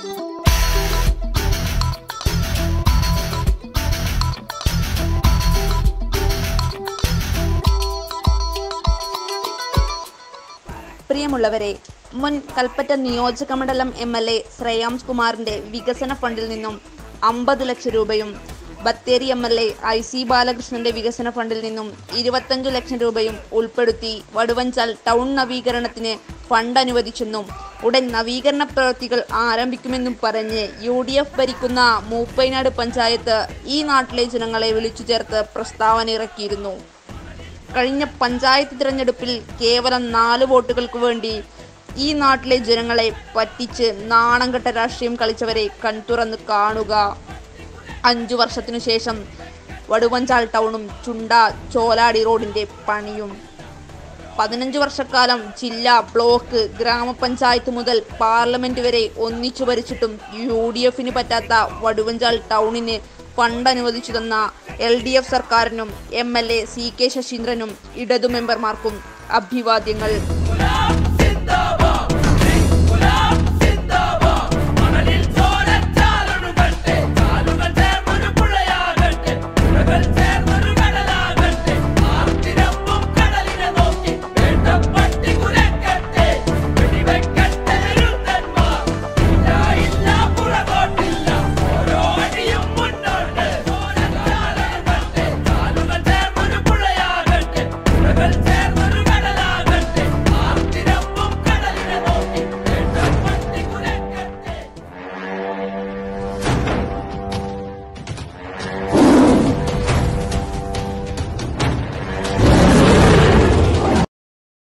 പ്രിയമുള്ളവരെ, മുൻ കൽപ്പറ്റ നിയോജകമണ്ഡലം MLA ശ്രേയാംസ് കുമാറിന്റെ വികസന ഫണ്ടിൽ നിന്നും 50 ലക്ഷം രൂപയും ബത്തേരി MLA IC ബാലകൃഷ്ണന്റെ വികസന ഫണ്ടിൽ നിന്നും 25 ലക്ഷം രൂപയും ഉൾപ്പെടുത്തി വടുവഞ്ചാൽ ടൗൺ നവീകരണത്തിന് ഫണ്ട് അനുവദിച്ചെന്നും ഉടൻ നവീകരണ പ്രവൃത്തികൾ ആരംഭിക്കുമെന്നും പറഞ്ഞ് UDF ഭരിക്കുന്ന മൂപ്പൈനാട് പഞ്ചായത്ത് ഈ നാട്ടിലെ ജനങ്ങളെ വിളിച്ചു ചേർത്ത് പ്രസ്താവന ഇറക്കിയിരുന്നു. കഴിഞ്ഞ പഞ്ചായത്ത് തിരഞ്ഞെടുപ്പിൽ കേവലം 4 വോട്ടുകൾക്ക് വേണ്ടി ഈ നാട്ടിലെ ജനങ്ങളെ പറ്റിച്ച് നാണംകെട്ട രാഷ്ട്രീയം കളിച്ചവരെ കൺതുറന്ന് കാണുക. 5 വർഷത്തിനു ശേഷം വടുവഞ്ചാൽ ടൗണും ചുണ്ട ചോലാടി റോഡിന്റെ പണിയും. 15 വർഷക്കാലം ജില്ല, ബ്ലോക്ക്, ഗ്രാമപഞ്ചായത്ത് മുതൽ പാർലമെന്റ് വരെ ഒന്നിച്ചു ഭരിച്ചിട്ടും UDFന് പറ്റാത്ത വടുവഞ്ചാൽ ടൗണിന് ഫണ്ട് അനുവദിച്ചു തന്ന LDF സർക്കാരിനും MLA CK ശശീന്ദ്രനും ഇടതു മെമ്പർമാർക്കും അഭിവാദ്യങ്ങൾ.